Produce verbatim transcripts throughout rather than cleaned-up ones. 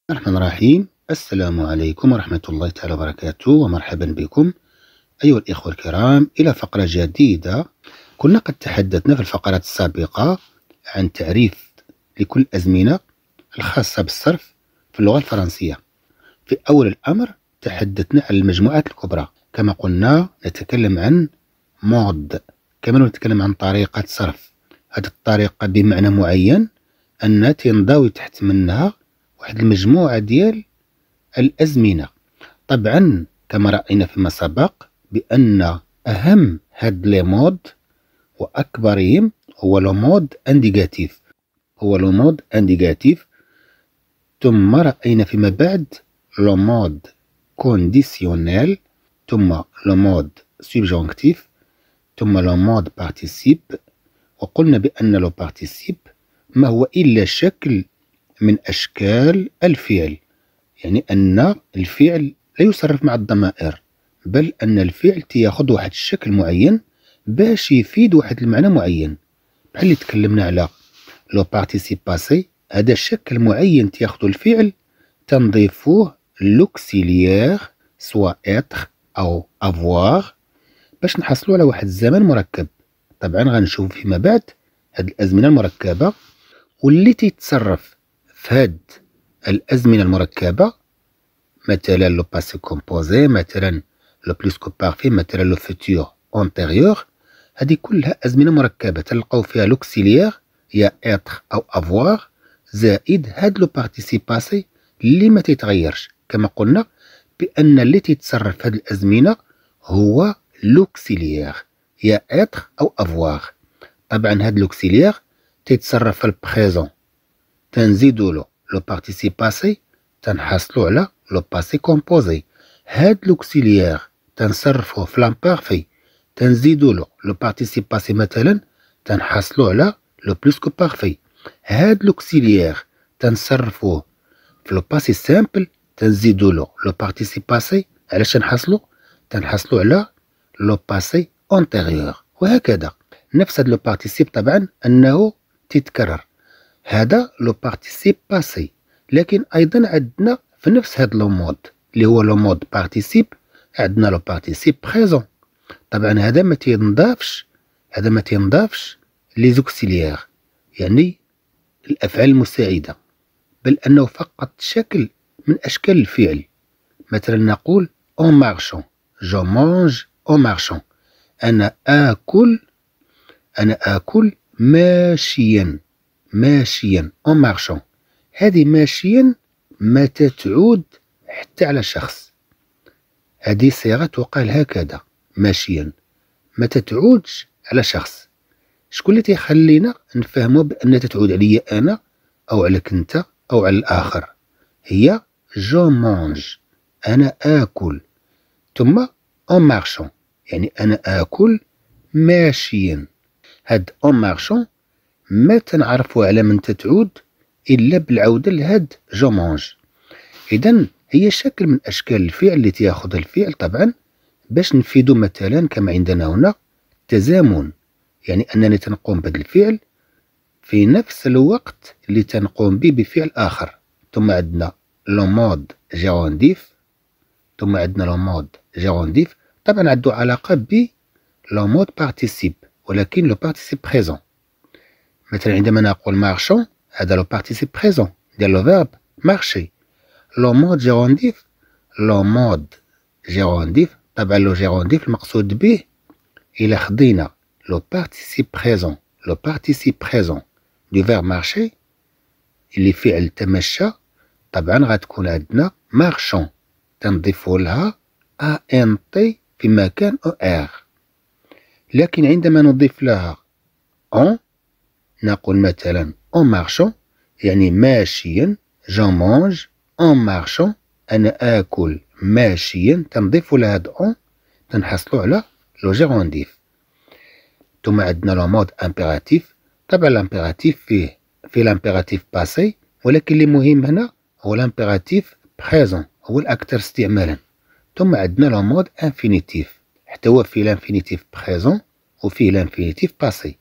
الرحمن الرحيم. السلام عليكم ورحمة الله تعالى وبركاته، ومرحبا بكم أيها الإخوة الكرام إلى فقرة جديدة. كنا قد تحدثنا في الفقرات السابقة عن تعريف لكل الأزمنة الخاصة بالصرف في اللغة الفرنسية. في أول الأمر تحدثنا عن المجموعات الكبرى، كما قلنا نتكلم عن مود، كما نتكلم عن طريقة صرف. هذه الطريقة بمعنى معين أن تنضوي تحت منها واحد المجموعة ديال الأزمنة. طبعا كما رأينا فيما سبق بأن أهم هاد لي مود وأكبرهم هو لو مود انديكاتيف هو لو مود انديكاتيف ثم رأينا فيما بعد لو مود كونديسيونيل، ثم لو مود سوبجونكتيف، ثم لو مود بارتيسيب. وقلنا بأن لو بارتيسيب ما هو إلا شكل من أشكال الفعل، يعني أن الفعل لا يصرف مع الضمائر، بل أن الفعل تياخذ واحد الشكل معين باش يفيد واحد المعنى معين. بحال اللي تكلمنا على لو بارتيسيب باسي، هذا شكل معين تياخذ الفعل تنضيفوه لوكسيليير سوا اتر أو افواغ باش نحصلوا على واحد الزمن مركب. طبعا غنشوف فيما بعد هاد الأزمنة المركبة واللي تيتصرف في هاد الأزمنة المركبة، مثلا لو باسي كومبوزي، مثلا لو بلوس كو بارفي، مثلا لو فوتور اونتيريور. هذه كلها أزمنة مركبة تلقاو فيها لوكسيليير يا اتر أو افواغ زائد هاد لو بارتيسيب باسي اللي ما تيتغيرش. كما قلنا بأن اللي تيتصرف في هاد الأزمنة هو لوكسيليير يا اتر أو افواغ. طبعا هاد لوكسيليير تيتصرف في البريزون، تنزيدو له لو بارتيسيب باسي تنحصلو على لو باسي كومبوزي. هاد لوكسيليير تنصرفوه في لامبارفي، تنزيدو له لو بارتيسيب باسي مثلا تنحصلو على لو بلوس كو بارفي. هاد لوكسيليير تنصرفوه في لو باسي سامبل، تنزيدو له لو بارتيسيب باسي علاش نحصلو تنحصلو على لو باسي اونتيريور. وهكذا نفس هاد لو بارتيسيب طبعا أنه تتكرر، هذا لو بارتيسيب باسي. لكن ايضا عندنا في نفس هذا لو مود اللي هو لو مود بارتيسيب عندنا لو بارتيسيب بريزون. طبعا هذا ما تينضافش هذا ما تينضافش لي زوكسيليير يعني الافعال المساعده، بل انه فقط شكل من اشكال الفعل. مثلا نقول اون مارشون، جو مانج اون مارشون، انا اكل انا اكل ماشيا ماشيا اون مارشون. هذه ماشيا ما تتعود حتى على شخص، هذه صيغة تقال هكذا ماشيا ما تتعودش على شخص. شكون اللي تيخلينا نفهموا بأن تتعود عليا أنا أو عليك أنت أو على الآخر؟ هي جو مانج، أنا آكل، ثم اون مارشون يعني أنا آكل ماشيا. هاد اون مارشون ما تنعرفوا على من تتعود إلا بالعودة لهاد جو مانج. إذن هي شكل من أشكال الفعل اللي تياخذ الفعل طبعا باش نفيدو مثلا كما عندنا هنا التزامن، يعني أنني تنقوم بهذا الفعل في نفس الوقت اللي تنقوم به بفعل آخر. ثم عندنا لو مود جيرونديف، ثم عندنا لو مود جيرونديف طبعا عنده علاقة ب لو مود بارتيسيب، ولكن لو بارتيسيب بريزون. مثلا عندما نقول مارشون هذا لو بارتيسيب بريزون ديال لو فيرب مارشي. لو مود جيرونديف لو مود جيرونديف طبعا لو جيرونديف المقصود به إلا خدينا لو بارتيسيب بريزون لو بارتيسيب بريزون دو فيرب مارشي اللي فعل تمشى، طبعا غتكون عندنا مارشون تنضيفو لها ا ان تي في مكان او ار. لكن عندما نضيف لها اون نقول مثلا اون مارشون يعني ماشيا، جو مانج اون مارشون انا اكل ماشيا، تنضيف لهاد اون تنحصلو على لو جيرونديف. ثم عندنا لو مود امبيراتيف، طبعا الامبيراتيف فيه في الامبيراتيف باسي، ولكن اللي مهم هنا هو الامبيراتيف بريزون هو الاكثر استعمالا. ثم عندنا لو مود انفينيتيف، حتى هو فيه الانفينيتيف بريزون وفيه الانفينيتيف باسي.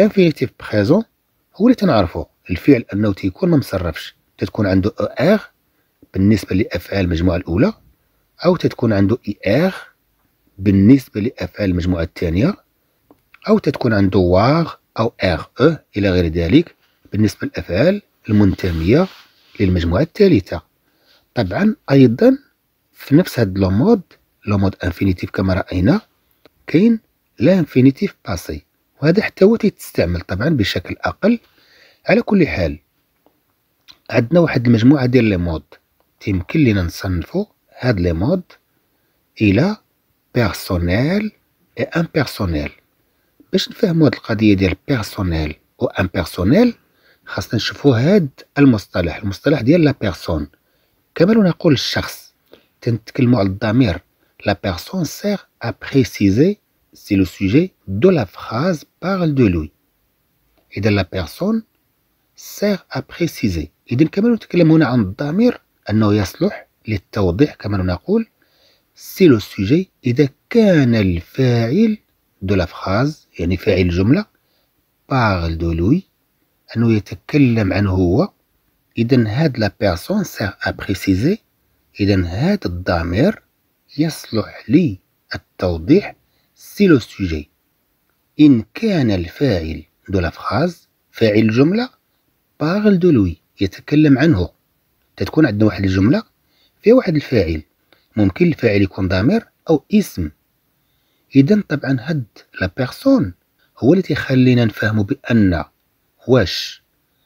الانفينيتيف بريزون هو اللي تنعرفو الفعل انه تيكون ما مصرفش، تتكون عنده او ار بالنسبة لأفعال المجموعة الأولى، أو تتكون عنده إي آر بالنسبة لأفعال المجموعة الثانية، أو تتكون عنده واغ أو آر أو إلى غير ذلك بالنسبة للأفعال المنتمية للمجموعة الثالثة. طبعا أيضا في نفس هاد لومود لومود انفينيتيف كما رأينا كاين لانفينيتيف باسي، وهذا حتى هو تيتستعمل طبعا بشكل أقل. على كل حال عندنا واحد المجموعة ديال لي مود تيمكن لينا نصنفو هاد لي مود إلى بيرسونيل اي امبيرسونيل. باش نفهمو هاد القضية ديال بيرسونيل و امبيرسونيل خاصنا نشوفو هاد المصطلح المصطلح ديال لا بيرسون. كما لو نقول الشخص تنتكلمو على الضمير، la personne sert à préciser si le sujet de la phrase parle de lui. إذا la personne sert à préciser، إذا كما نتكلم هنا عن الضمير أنه يصلح للتوضيح كما نقول si le sujet إذا كان الفاعل de la phrase يعني فاعل الجملة parle de lui أنه يتكلم عنه هو. إذا هاد la personne sert à préciser، إذا هاد الضمير يصلح لي التوضيح si le sujet إن كان الفاعل de la phrase فاعل الجملة parle de lui يتكلم عنه. تتكون عندنا واحد الجملة فيها واحد الفاعل، ممكن الفاعل يكون ضمير أو اسم. إذا طبعا هاد لا بيرسون هو اللي تيخلينا نفهمو بأن واش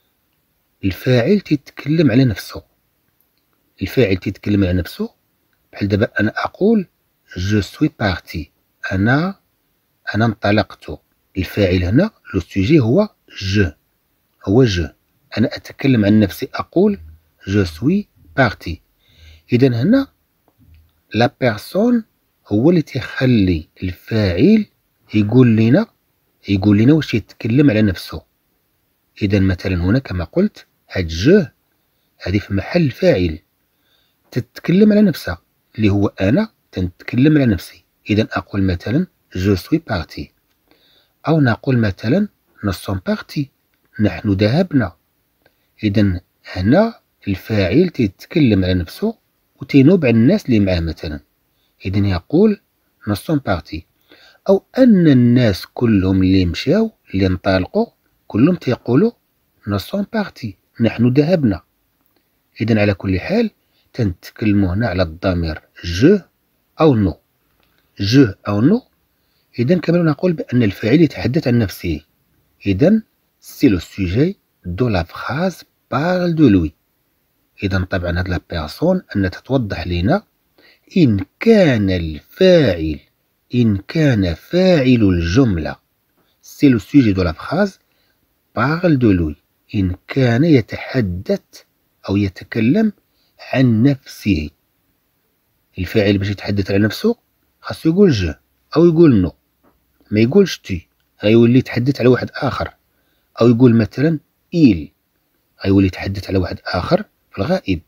الفاعل تيتكلم على نفسه. الفاعل تيتكلم على نفسه بحال دابا أنا أقول جو سوي بارتي، أنا أنا انطلقت. الفاعل هنا لو سوجي هو جو، هو جو. أنا أتكلم عن نفسي أقول جو سوي بارتي. إذا هنا لا بيرسون هو اللي تيخلي الفاعل يقول لنا يقول لنا واش يتكلم على نفسه. إذا مثلا هنا كما قلت هاد جو هذه في محل فاعل تتكلم على نفسها اللي هو أنا تنتكلم على نفسي. إذا أقول مثلا جو سوي بارتي، أو نقول مثلا نو سون بارتي نحن ذهبنا. إذا هنا الفاعل تيتكلم على نفسه وتينوب على الناس اللي معاه مثلا. إذا يقول نو سون بارتي، أو أن الناس كلهم اللي مشاو اللي انطلقوا كلهم تيقولوا نو سون بارتي نحن ذهبنا. إذا على كل حال تنتكلموا هنا على الضمير جو أو نو، جو أو نو. إذا كما نقول بأن الفاعل يتحدث عن نفسه. إذا سي لو سوجي دو لا فراز بارل دو لوي. إذا طبعا هاد لا بيرسون أن تتوضح لنا إن كان الفاعل إن كان فاعل الجملة سي لو سوجي دو لا فراز بارل دو لوي، إن كان يتحدث أو يتكلم عن نفسه. الفاعل باش يتحدث عن نفسه خاصو يقول جو أو يقول نو، ما يقولش تي، غيولي يتحدث على واحد آخر. أو يقول مثلا إيل، غيولي يتحدث على واحد آخر في الغائب.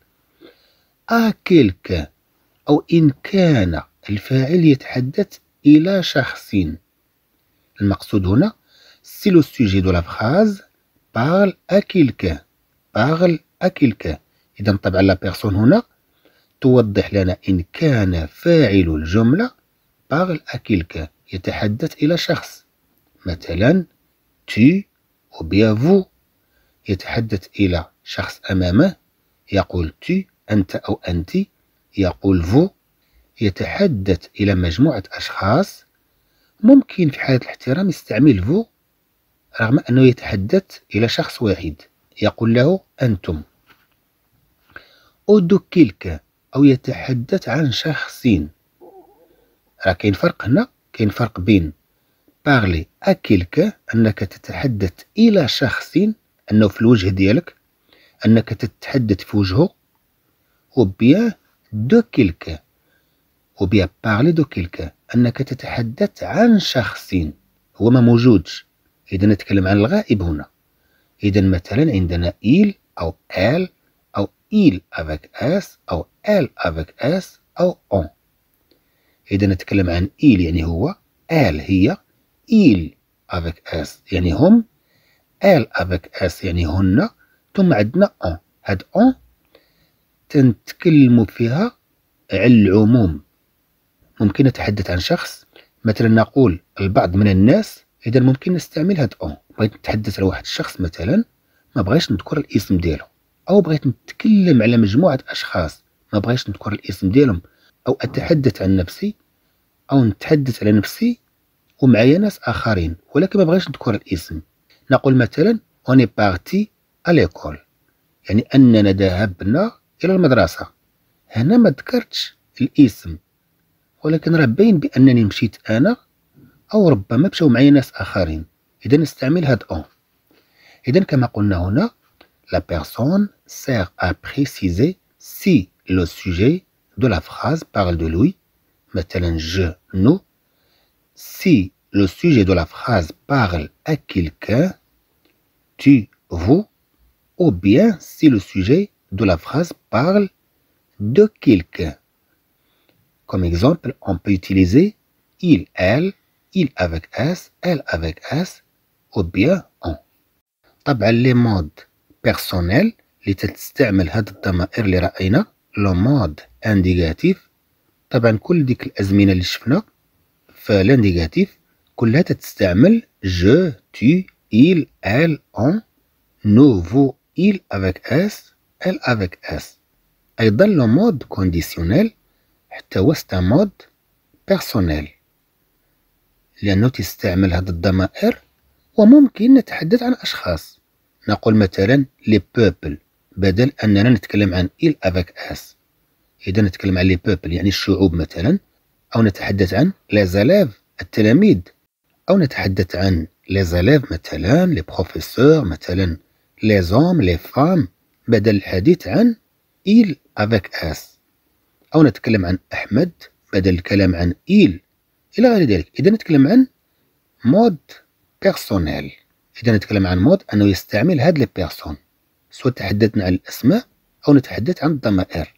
آ كيلكان، أو إن كان الفاعل يتحدث إلى شخص. المقصود هنا سي لو سوجي دو لا فراز بارل آ كيلكان، بارل آ كيلكان. إذا طبعا لا بيرسون هنا توضح لنا إن كان فاعل الجملة بارل آ كيلكان يتحدث إلى شخص، مثلا tu ou bien vous يتحدث إلى شخص أمامه يقول tu أنت أو أنت، يقول vous يتحدث إلى مجموعة أشخاص. ممكن في حالة الاحترام يستعمل vous رغم أنه يتحدث إلى شخص واحد، يقول له أنتم. أو دو كيلكان، أو يتحدث عن شخصين. راه كاين فرق هنا، كاين فرق بين بارلي à quelqu'un أنك تتحدث إلى شخص أنه في الوجه ديالك، أنك تتحدث في وجهه، و bien de quelqu'un و bien parler de quelqu'un أنك تتحدث عن شخص هو ما موجودش. إذا نتكلم عن الغائب هنا. إذا مثلا عندنا il أو elle أو il avec s أو elle avec s أو on. إذا نتكلم عن il يعني هو، elle هي، il avec s يعني هم، elle avec s يعني هن، ثم عندنا on. هاد on تنتكلم فيها على العموم. ممكن نتحدث عن شخص، مثلا نقول البعض من الناس، إذا ممكن نستعمل هاد أون. بغيت نتحدث على واحد الشخص مثلا، ما بغيتش نذكر الاسم ديالو، أو بغيت نتكلم على مجموعة أشخاص ما بغيتش نذكر الاسم ديالهم، أو أتحدث عن نفسي أو نتحدث على نفسي ومعايا ناس آخرين ولكن ما بغيتش نذكر الاسم. نقول مثلا on est parti à l'école، يعني أننا ذهبنا إلى المدرسة. هنا ما ذكرتش الاسم، ولكن راه باين بأنني مشيت أنا أو ربما مشاو معايا ناس آخرين، إذا نستعمل هاد أون. إذا كما قلنا هنا la personne sert à préciser si le sujet de la phrase parle de lui، مثلا je, nous. Si le sujet de la phrase parle à quelqu'un, tu, vous, ou bien si le sujet de la phrase parle de quelqu'un. Comme exemple, on peut utiliser il, elle, il avec S, elle avec S, ou bien on. طبعا les modes personnels اللي تستعمل هاد الضمائر اللي رأينا، لو مود انديكاتيف. طبعا كل ديك الأزمنة اللي شفنا فالانديكاتيف كلها تستعمل je, tu, il, elle, on, nous, vous, il avec S, elle avec S. أيضا لو مود كونديسيونيل حتى هو ستا مود بيرسونيل، لأنه تستعمل هاد الضمائر وممكن نتحدث عن أشخاص. نقول مثلا لي بوبل بدل أننا نتكلم عن il avec S، إذا نتكلم عن لي بوبل يعني الشعوب مثلا، أو نتحدث عن لي زاليف التلاميذ، أو نتحدث عن لي زاليف مثلا لي بروفيسور، مثلا لي زوم لي فام، بدل الحديث عن il avec S. أو نتكلم عن أحمد بدل الكلام عن il إلى غير ذلك. إذا نتكلم عن مود بيرسونيل، إذا نتكلم عن مود أنه يستعمل هاد لي بيرسون، سواء تحدثنا عن الأسماء أو نتحدث عن الضمائر.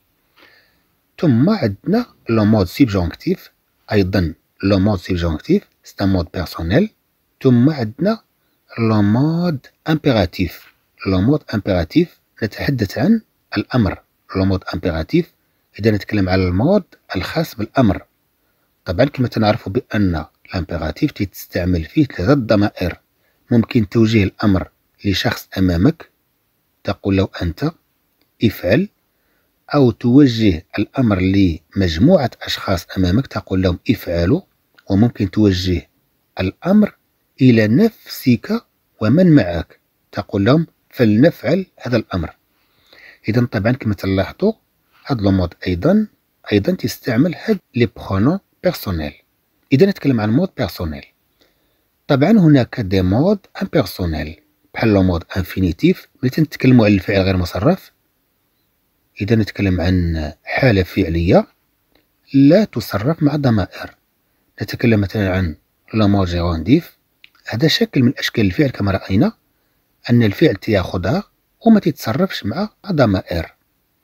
ثم عندنا لو مود سبجونكتيف، أيضا لو مود سبجونكتيف ستا مود بيرسونيل. ثم عندنا لو مود امبيراتيف. لو مود امبيراتيف نتحدث عن الأمر. لو مود امبيراتيف إذا نتكلم على المود الخاص بالأمر. طبعا كما تنعرفوا بأن الامبيراتيف تستعمل فيه ثلاثة ضمائر. ممكن توجيه الأمر لشخص أمامك، تقول له أنت افعل، أو توجه الأمر لمجموعة أشخاص أمامك تقول لهم افعلوا، وممكن توجه الأمر إلى نفسك ومن معك تقول لهم فلنفعل هذا الأمر. إذا طبعا كما تلاحظوا هذا المود أيضا أيضا تستعمل هاد لي برونون بيرسونيل. إذا نتكلم عن مود بيرسونيل، طبعا هناك دي مود امبيرسونيل بحال لو مود انفينيتيف ملي تنتكلموا على الفعل غير مصرف. إذا نتكلم عن حالة فعلية لا تصرف مع ضمائر، نتكلم مثلا عن لو مود جيرونديف. هذا شكل من أشكال الفعل كما رأينا أن الفعل تياخدها وما تتصرفش مع ضمائر.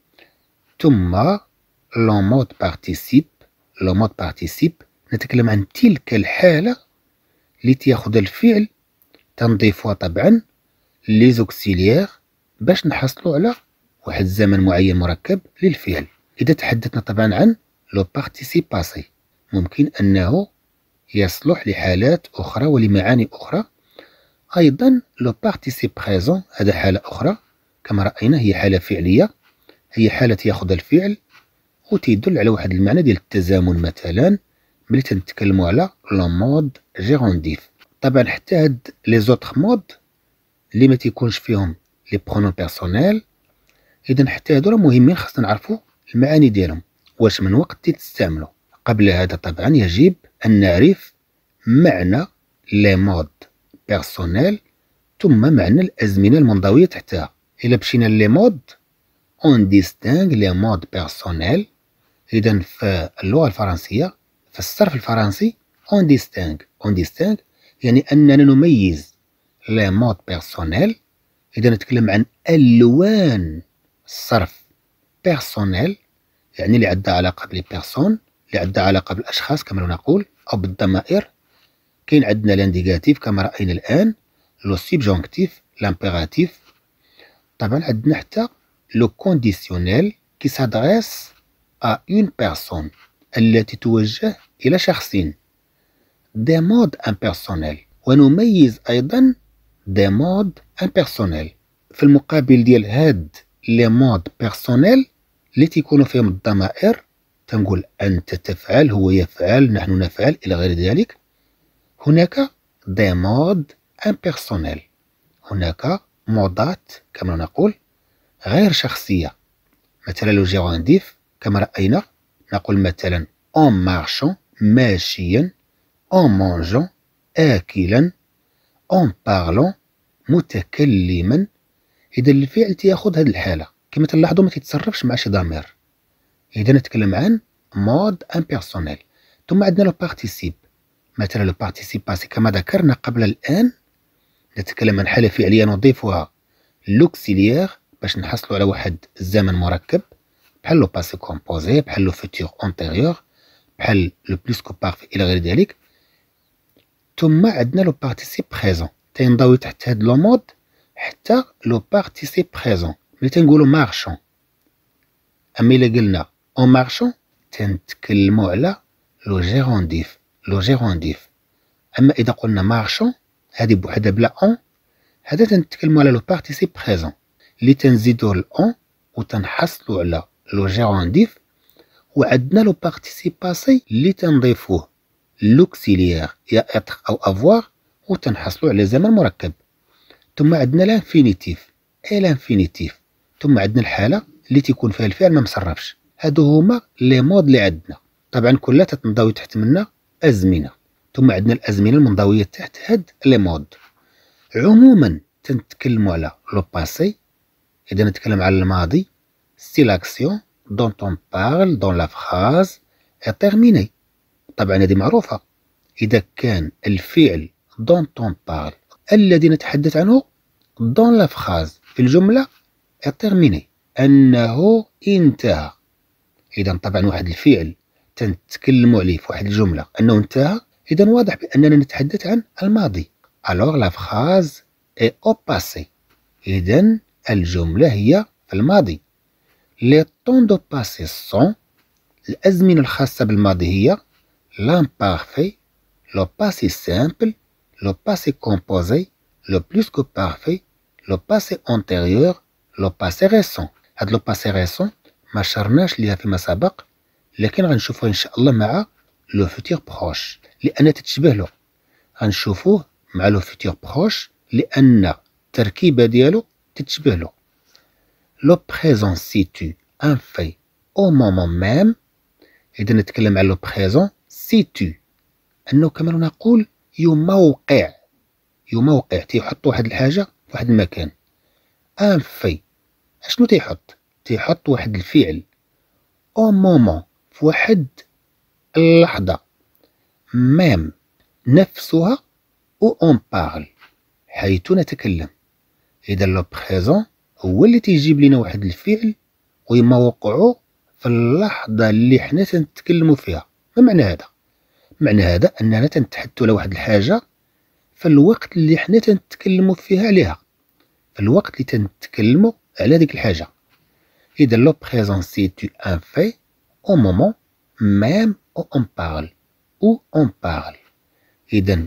ثم لو مود بارتيسيب. لو مود بارتيسيب نتكلم عن تلك الحالة اللي تياخد الفعل تنضيفها طبعا لي زوكسيليير باش نحصلوا على واحد الزمن معين مركب للفعل. إذا تحدثنا طبعا عن لو بارتيسيب باسي ممكن أنه يصلح لحالات أخرى ولمعاني أخرى. أيضا لو بارتيسيب بريزون هذا حالة أخرى كما رأينا، هي حالة فعلية، هي حالة ياخد الفعل وتدل على واحد المعنى ديال التزامن مثلا ملي تنتكلموا على لو مود جيرونديف. طبعا حتى هاد لي زوطخ مود اللي ما تيكونش فيهم لي برونون بيرسونيل، اذا حتى هادو راه مهمين خاصنا نعرفوا المعاني ديالهم واش من وقت تستعملوا. قبل هذا طبعا يجب ان نعرف معنى لي مود بيرسونيل ثم معنى الازمنه المنضويه تحتها. الا مشينا لي مود اون ديستانغ لي مود بيرسونيل. اذا في اللغه الفرنسيه في الصرف الفرنسي اون ديستانغ اون ديستانغ يعني اننا نميز لي مود بيرسونيل. اذا نتكلم عن الوان الصرف بيرسونيل يعني اللي عندها علاقه بلي بيرسون، اللي عندها علاقه بالاشخاص كما نقول او بالضمائر. كاين عندنا لانديكاتيف كما راينا الان، لو سبجونكتيف، لامبيراتيف. طبعا عندنا حتى لو كونديسيونيل qui s'adresse à une personne التي توجه إلى شخص. des modes impersonnels. ونميز أيضا des modes impersonnels. في المقابل ديال هاد لي مود بيرسونيل اللي تيكونوا فيهم الضمائر تنقول أنت تفعل، هو يفعل، نحن نفعل إلى غير ذلك. هناك des modes impersonnels. هناك مودات كما نقول غير شخصية. مثلا لو جيرانديف كما رأينا نقول مثلا en marchant ماشيا، en mangeant آكلا، en parlant متكلما. إذا الفعل تياخذ هذه الحالة كما تلاحظوا ما تيتصرفش مع شي ضمير. إذا نتكلم عن مود امبيرسونيل. ثم عندنا لو بارتيسيب. مثلا لو بارتيسيب باسي كما ذكرنا قبل الآن نتكلم عن حالة فعلية نضيفها لوكسيليير باش نحصلوا على واحد الزمن مركب بحال لو باسي كومبوزي، بحال لو فوتور انتيريور، بحال لو بلوسكو بارفي إلى غير ذلك. ثم عندنا لو بارتيسيب بريزون تينضوي تحت هاد لو مود حتى لو بارتيسيب بريزون ملي تنقولوا مارشون. اما الا قلنا اون مارشون تنتكلموا على لو جيرونديف، لو جيرونديف. اما اذا قلنا مارشون هذه بوحدها بلا اون، هذا تنتكلموا على لو بارتيسيب بريزون اللي تنزيدوه الاون وتنحصلوا على لو جيرونديف. وعندنا لو بارتيسيب باسي اللي تنضيفوه لوكسيليير يا اتر او افوار وتنحصلوا على زمن مركب. ثم عندنا لانفينيتيف اي لانفينيتيف. ثم عندنا الحالة اللي تيكون فيها الفعل ما مصرفش. هادو هما لي مود اللي عندنا. طبعا كلها تتنضوي تحت منا أزمنة. ثم عندنا الأزمنة المنضوية تحت هاد لي مود. عموما تنتكلموا على لو باسي إذا نتكلم على الماضي سي لاكسيون دون on parle dans la phrase est terminée. طبعا هذه معروفة. إذا كان الفعل دون on parle الذي نتحدث عنه dans la phrase في الجملة est terminée أنه انتهى. إذا طبعا واحد الفعل تنتكلموا عليه في واحد الجملة أنه انتهى، إذا واضح بأننا نتحدث عن الماضي. alors la phrase est au passé. إذا الجملة هي في الماضي. les temps de passé sont الأزمنة الخاصة بالماضي هي l'imparfait, le passé simple, le passé composé, le plus que parfait, le passé antérieur, le passé récent. هاد لو باسي ريسون ما شرناش ليها فيما سبق، لكن غنشوفوه ان شاء الله مع لو فوتور بروش لان تتشبه له. غنشوفوه مع لو فوتور بروش لان التركيبه ديالو تتشبه له. لو بريزون سيتو ان في او مومون ميم. اذا نتكلم على لو بريزون سيتو انه كما نقول يموقع، يموقع تيحط واحد الحاجه في واحد المكان. ان في اشنو تيحط؟ تيحط واحد الفعل او مومون في واحد اللحظة، ميم نفسها او اون بارل حيث نتكلم. إذا لو بريزون هو اللي تيجيب لنا واحد الفعل ويموقعو في اللحظة اللي حنا تنتكلموا فيها. ما معنى هذا؟ معنى هذا أننا تنتحدثوا على واحد الحاجة في الوقت اللي حنا تنتكلموا فيها عليها، في الوقت اللي تنتكلموا على ديك الحاجة. إذا لو بريزون سيتو ان في au moment même où on parle où on parle. إذا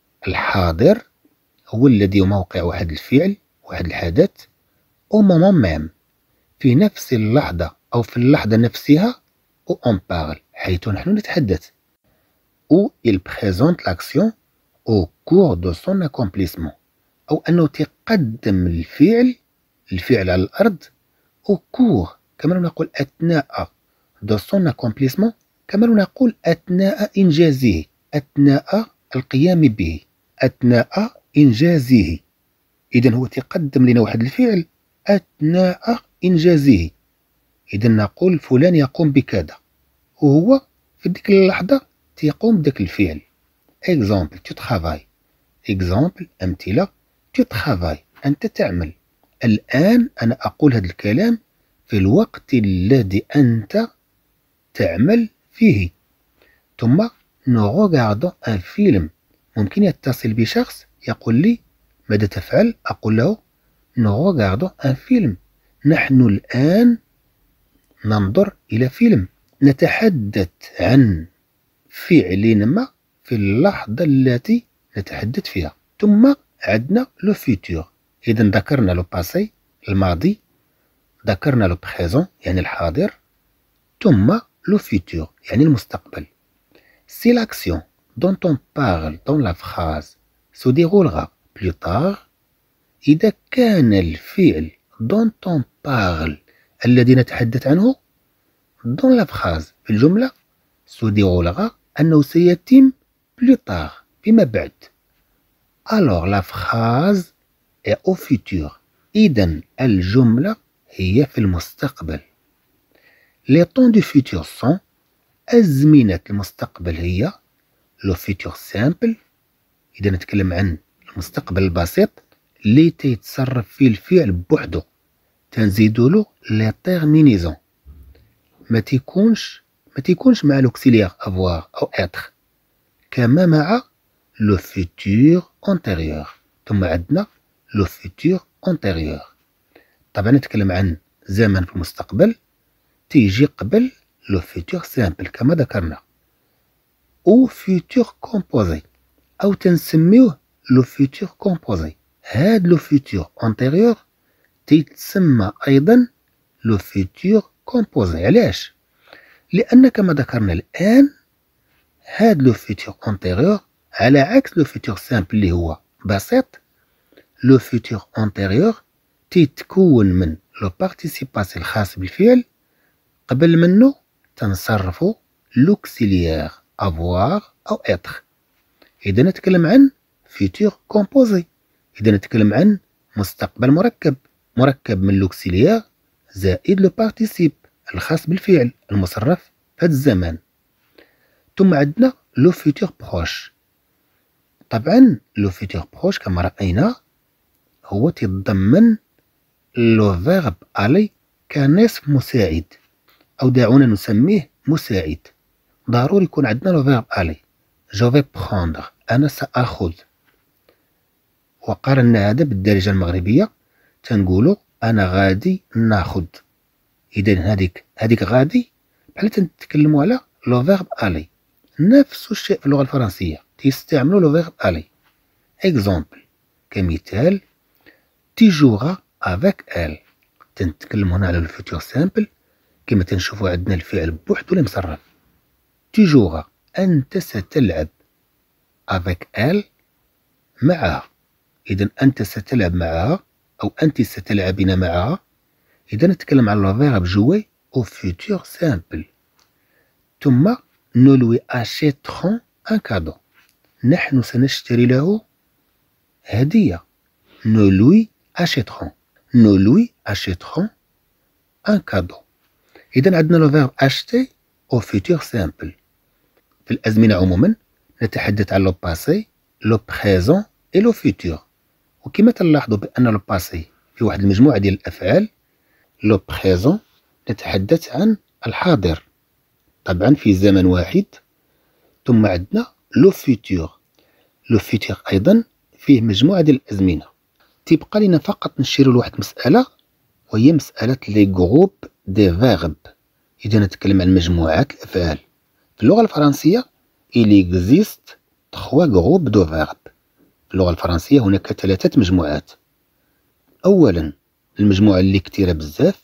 الحاضر هو الذي يموقع واحد الفعل واحد الحدث au moment même في نفس اللحظة أو في اللحظة نفسها où on parle حيث نحن نتحدث. où il présente l'action au cours de son accomplissement أو أنه تقدم الفعل الفعل على الأرض au cours كما نقول أثناء de son accomplissement كما نقول أثناء إنجازه، أثناء القيام به، أثناء إنجازه. إذن هو تقدم لنا واحد الفعل أثناء إنجازه. إذن نقول فلان يقوم بكذا وهو في ديك اللحظة تيقوم بداك الفعل. exemple tu travailles. exemple أمثلة tu travailles أنت تعمل. الآن أنا أقول هذا الكلام في الوقت الذي أنت تعمل فيه. ثم nous regardons un film. ممكن يتصل بشخص يقول لي ماذا تفعل؟ أقول له nous regardons un film. نحن الآن ننظر إلى فيلم، نتحدث عن فعل ما في اللحظة التي نتحدث فيها. ثم عندنا لو فيتور، إذا ذكرنا لو باسي الماضي، ذكرنا لو بريزون يعني الحاضر، ثم لو فيتور يعني المستقبل. Si l'action dont on parle dans la phrase se déroulera plus tard، إذا كان الفعل dont on parle الذي نتحدث عنه dans la phrase في الجملة se déroulera أنه سيتم plus tard فيما بعد، alors la phrase est au futur، إذن الجملة هي في المستقبل. les temps du futur sont، أزمنة المستقبل هي لو فيتور سامبل، إذا نتكلم عن المستقبل البسيط اللي تيتصرف فيه الفعل بوحدو، تنزيدو له لي تيرمينيزون، ما تيكونش ما تيكونش مع لوكسيليير افوار او اتر، كما مع لو فيتور انتيريور. ثم عندنا لو فيتور انتيريور، طبعا نتكلم عن زمن في المستقبل تيجي قبل لو فيتور سامبل كما ذكرنا، او فيتور كومبوزي او تنسميوه لو فيتور كومبوزي. هاد لو فيتور انتيريور تيتسمى ايضا لو فيتور كومبوزي. علاش؟ لان كما ذكرنا الان هاد لو فيتور انتيريور على عكس لو فيتور سامبل اللي هو بسيط، لو فيتور انتيريور تيتكون من لو بارتيسيباسي الخاص بالفعل، قبل منه تنصرفو لوكسيليير افوار او اتر. اذا نتكلم عن فيتور كومبوزي، اذا نتكلم عن مستقبل مركب، مركب من لوكسيليير زائد لو بارتيسيب الخاص بالفعل المصرف في هذا الزمان. ثم عندنا لو فيتور بروش. طبعا لو فيتور بروش كما راينا هو تيتضمن لو فيرب الي كنصف مساعد، او دعونا نسميه مساعد. ضروري يكون عندنا لو فيرب الي، جو في بروندر انا ساخذ، وقارنا هذا بالدارجه المغربيه تنقولوا انا غادي ناخذ. اذا هذيك هذيك غادي بحال تنتكلموا على لو فيرب الي. نفس الشيء في اللغه الفرنسيه تيستعملوا لو فيرب الي. اكزومبل كمثال، تي جوغا افيك ال، تنتكلم هنا على الفيتور سامبل كما تنشوفوا عندنا الفعل بوحدو اللي مصرف. تي جوغا انت ستلعب، افيك ال معها، اذا انت ستلعب معها او انت ستلعبين معها. اذا نتكلم على لو فيرب جوي او فيتور سامبل. ثم nous lui achèterons un cadeau، نحن سنشتري له هدية. nous lui achèterons nous lui achèterons un cadeau. إذا عندنا لو فيرب acheter au futur simple. في الأزمنة عموما نتحدث عن لو باسي، لو بريزون et لو فيتور. وكما تلاحظوا بأن لو باسي في واحد المجموعة ديال الأفعال، لو بريزون نتحدث عن الحاضر طبعا في زمن واحد. ثم عندنا لو فيتور، لو فيتور أيضا فيه مجموعة ديال الأزمنة. تيبقى لنا فقط نشيروا لواحد المسألة، وهي مسألة لي جروب دي فيرب. إذا نتكلم عن مجموعات الأفعال في اللغة الفرنسية il existe trois groupes de verbes. في اللغة الفرنسية هناك ثلاثة مجموعات. أولا المجموعة اللي كثيرة بزاف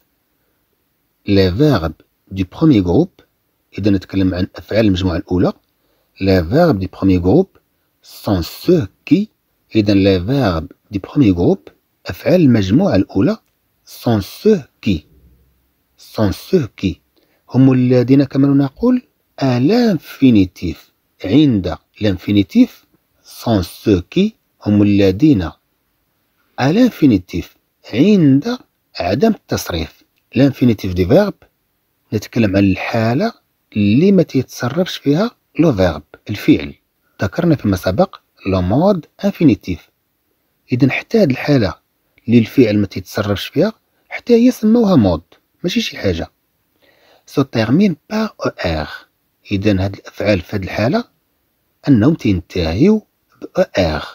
لي فيرب دو بروميي جروب. إذا نتكلم عن أفعال المجموعة الأولى، لي فيرب دو بروميي جروب سون سو كي. إذا لي فيرب دو بروميي جروب أفعال المجموعة الأولى سون سو كي سون سو كي هم الذين كما نقول à l'infinitif. عند الانفينيتيف سون سو كي هم الذين à l'infinitif عند عدم التصريف. الانفينيتيف دي فيرب نتكلم عن الحالة اللي ما تيتصرفش فيها لو فيرب الفعل. ذكرنا فيما سبق لو مود انفينيتيف. إذا حتى هاد الحالة اللي الفعل ما تيتصرفش فيها حتى هي سموها مود، ماشي شي حاجة. سو تيرمين بار او ار. إذا هاد الأفعال في هاد الحالة أنهم تنتهيو ب او ار،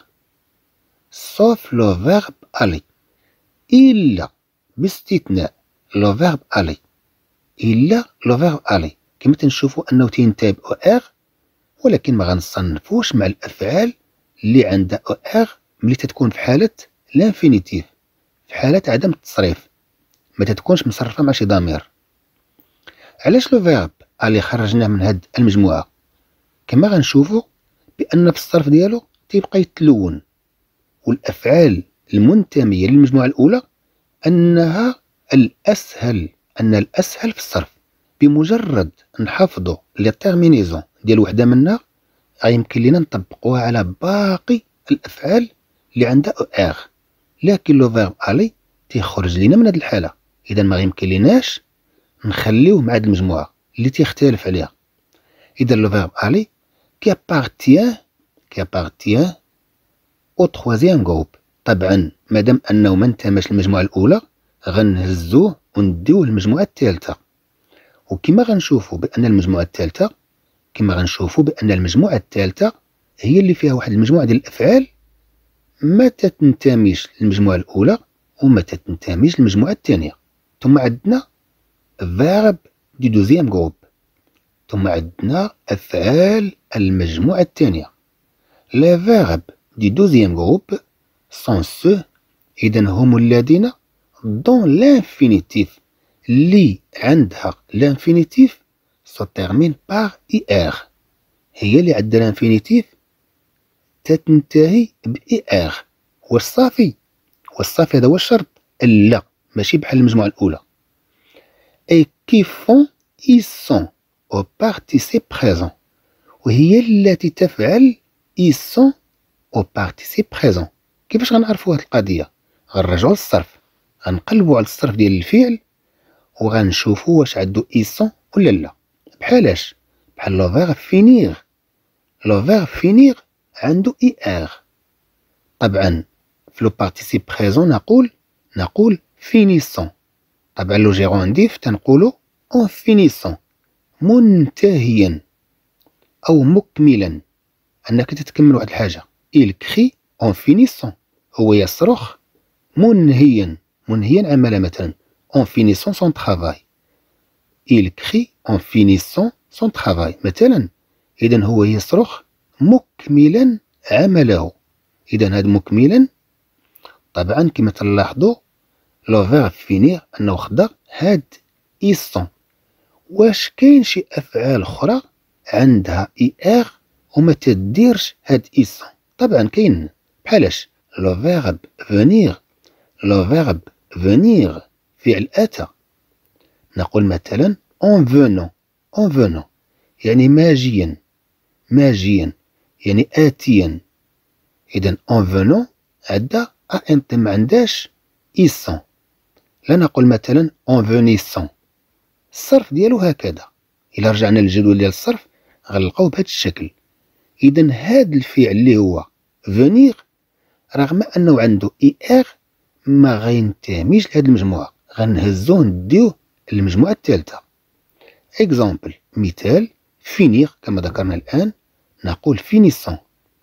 سوف لو فيرب ألي، إلا باستثناء لو فيرب ألي. الا لو فيرب الي. كما تنشوفوا انه تينتهي او ار، ولكن ما غنصنفوش مع الافعال اللي عندها او ار ملي تتكون في حاله لانفينيتيف، في حاله عدم التصريف، ما تتكونش مصرفه مع شي ضمير. علاش لو فيرب الي خرجناه من هاد المجموعه؟ كما غنشوفوا بان في الصرف ديالو تيبقى يتلون، والافعال المنتميه للمجموعه الاولى انها الاسهل، ان الاسهل في الصرف. بمجرد نحافظوا لي تيرمينيزون ديال وحده منها غيمكن لينا نطبقوها على باقي الافعال اللي عندها او ار. لكن لو فيرب الي تيخرج لينا من هذه الحاله، اذا ما يمكن ليناش نخليوه مع هذه المجموعه اللي تيختلف عليها. اذا لو فيرب الي كي appartient كي appartient او troisième groupe. طبعا مادام انه ما انتماش للمجموعه الاولى غنهزوه ونديوه للمجموعه الثالثه. وكما غنشوفوا بان المجموعه الثالثه كما غنشوفوا بان المجموعه الثالثه هي اللي فيها واحد المجموعه ديال الافعال ما تتنتميش للمجموعه الاولى وما تتنتميش للمجموعه الثانيه. ثم عندنا verb du deuxième groupe، ثم عندنا افعال المجموعه الثانيه. les verbes du deuxième groupe sont ceux، اذا هم الذين dont l'infinitif اللي عندها l'infinitif se termine par er، هي اللي عندها الانفينيتيف تتنتهي ب er. والصافي والصافي هذا هو الشرط، لا ماشي بحال المجموعه الاولى. et qui font ils sont au participe présent، وهي التي تفعل ils sont au participe présent. كيفاش غنعرفوا هذه القضيه؟ غنرجعوا للصرف، غنقلبوا على الصرف ديال الفعل وغنشوفوا واش عنده ils sont ولا لا. بحالاش؟ بحال لو فيرب فينيغ. لو فيرب فينيغ عنده اي ار. طبعا في لو بارتيسيب بريزون نقول نقول فينيسون. طبعا لو جيرونديف تنقولو اون فينيسون، منتهيا او مكملا، انك تتكمل واحد الحاجه. il crie en finissant، هو يصرخ منهيا منهيا عمله، مثلا en finissant son travail. il crie en finissant son travail مثلا. اذا هو يصرخ مكملا عمله. اذا هذا مكملا طبعا كما تلاحظوا لو فيرب فينير انه خدا هاد إيسون. واش كاين شي افعال اخرى عندها اي ار وما تديرش هاد إيسون؟ طبعا كاين. بحالاش؟ لو فيرب فينير. لو فيرب فينير فعل اتى. نقول مثلا en venant en venant يعني ماجيا ماجيا يعني آتيا. إذا en venant عندها أنت ما عندهاش إيسون. لا نقول مثلا en venissant. الصرف ديالو هكذا. إلا رجعنا للجدول ديال الصرف غنلقاو بهذا الشكل. إذا هذا الفعل اللي هو venir رغم أنه عنده إي آر ما غينتميش لهذه المجموعة، غنهزوه نديوه للمجموعة الثالثة. إكزامبل مثال فينيغ كما ذكرنا الآن نقول فينيسون.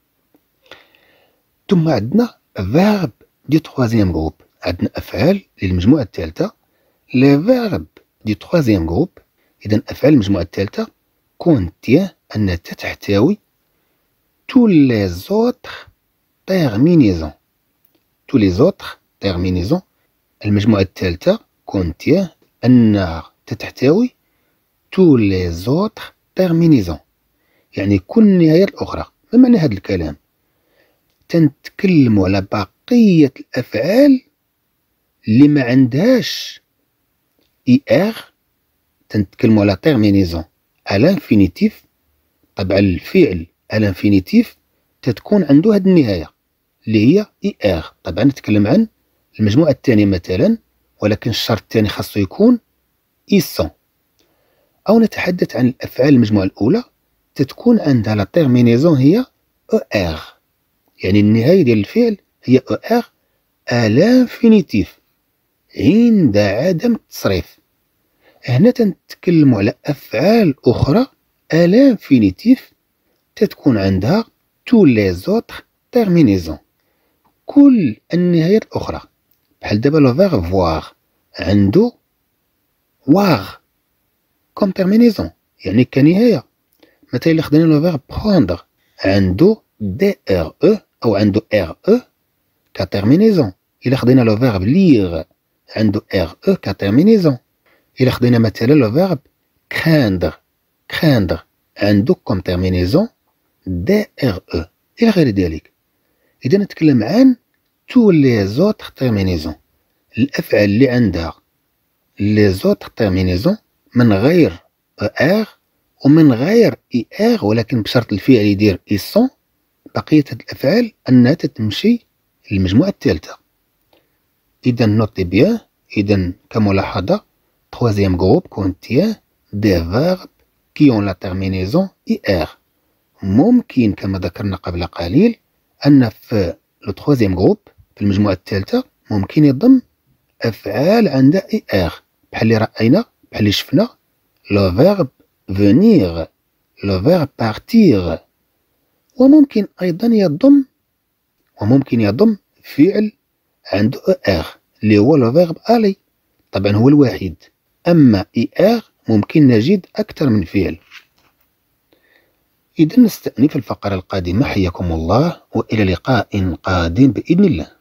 ثم عندنا فيرب دي تخوازيام جروب، عندنا أفعال للمجموعة الثالثة. لي فيرب دي تخوازيام جروب إذا أفعال المجموعة الثالثة كونتيان أنها تحتوي tous les autres terminaisons. tous les autres terminaisons. المجموعة الثالثة كونتيان أنها تحتوي tous les autres terminaisons، يعني كل النهايات الأخرى. ما معنى هذا الكلام؟ تنتكلموا على بقية الأفعال اللي ما عندهاش إي آر، تنتكلموا على terminaison à l'infinitif. طبعا الفعل à l'infinitif تتكون عنده هذه النهاية اللي هي إي آر. طبعا نتكلم عن المجموعة الثانية مثلا، ولكن الشرط الثاني خاصو يكون إيسون. أو نتحدث عن الأفعال المجموعة الأولى تتكون عندها لا تيرمينيزون هي أو آر، يعني النهاية ديال الفعل هي أو آر à l'infinitif عند عدم التصريف. هنا تنتكلموا على أفعال أخرى à l'infinitif تتكون عندها tous les autres terminaisons، كل النهايات الأخرى. بحال دابا لو فيغ فواغ عنده واغ كوم تيرمينيزون يعني كنهاية. مثلا إلا خدينا لو فيرب بخوندغ عندو دي ار او أو عندو ار او كتيرمينيزون. إلا خدينا لو فيرب ليغ عندو ار او كتيرمينيزون. إلا خدينا مثلا لو فيرب كراندغ كراندغ عندو كوم تيرمينيزون دي ار او إلى غير ذلك. إذا نتكلم عن تو لي زوتر تيرمينيزون، الأفعال اللي عندها لي زوتر تيرمينيزون من غير ار ومن غير اي ار، ولكن بشرط الفعل يدير اي سون، بقية هاد الأفعال أنها تتمشي للمجموعة الثالثة. إذا نوتي بيان. إذا كملاحظة troisième groupe contient des verbes qui ont la terminaison اي ار. ممكن كما ذكرنا قبل قليل أن في لو troisième groupe في المجموعة الثالثة ممكن يضم أفعال عندها اي ار، بحال اللي رأينا بحال اللي شفنا لو فيرب venir لو فيرب partir. وممكن أيضا يضم وممكن يضم فعل عنده ار اللي هو لو فيرب aller، طبعا هو الوحيد. أما اي ار ممكن نجد أكثر من فعل. إذا نستأنف الفقرة القادمة. حياكم الله وإلى لقاء قادم بإذن الله.